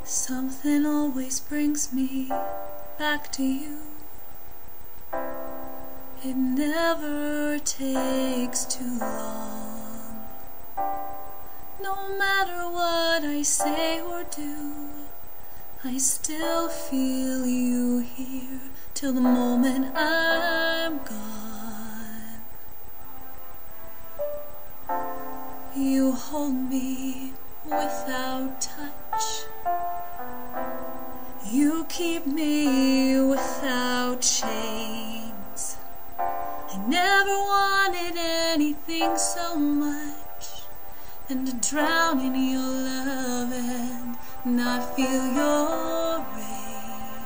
Something always brings me back to you. It never takes too long. No matter what I say or do, I still feel you here till the moment I'm gone. You hold me without touch. You keep me without chains. I never wanted anything so much than to drown in your love and not feel your rain.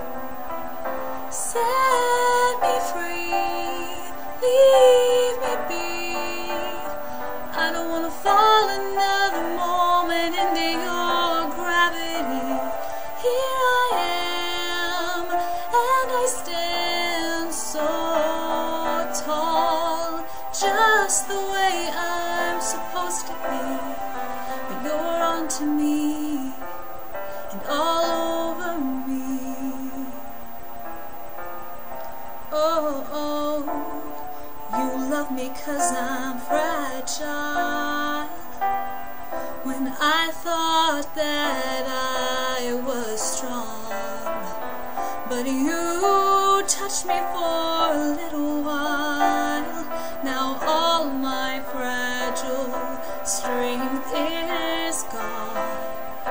Set me free, leave me be. I don't want to fall another moment into your gravity. Here I am, and I stand so tall, just the way I'm supposed to be. But you're onto me and all over me. Oh, oh, you love me 'cause I'm fragile. When I thought that I was strong, but you touched me for a little while. Now all my fragile strength is gone.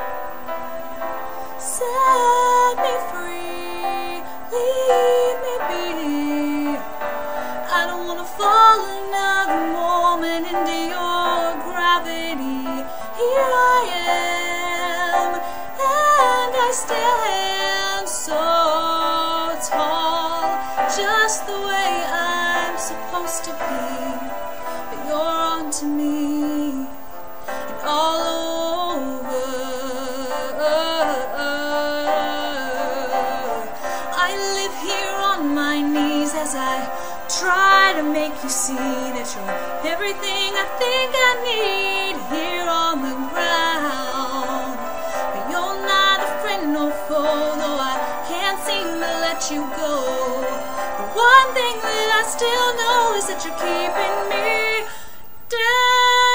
Set me free, leave me be. I don't want to fall another moment into your gravity. Here I am, and I stand so tall, just the way I'm supposed to be. But you're onto me and all over. I live here on my knees as I try to make you see that you're everything I think I need here on the ground. But you're not a friend or foe, though I can't seem to let you go. The one thing that I still know is that you're keeping me down.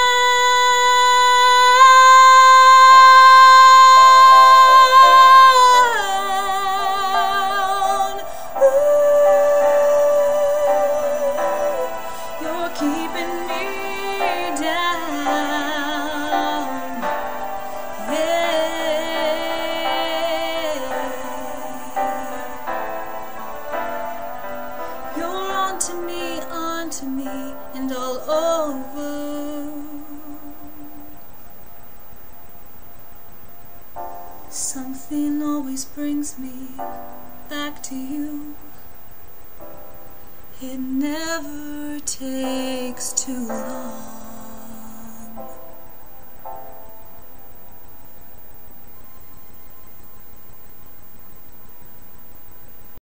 You're keeping me down, yeah. You're onto me, and all over. Something always brings me back to you. It never takes too long.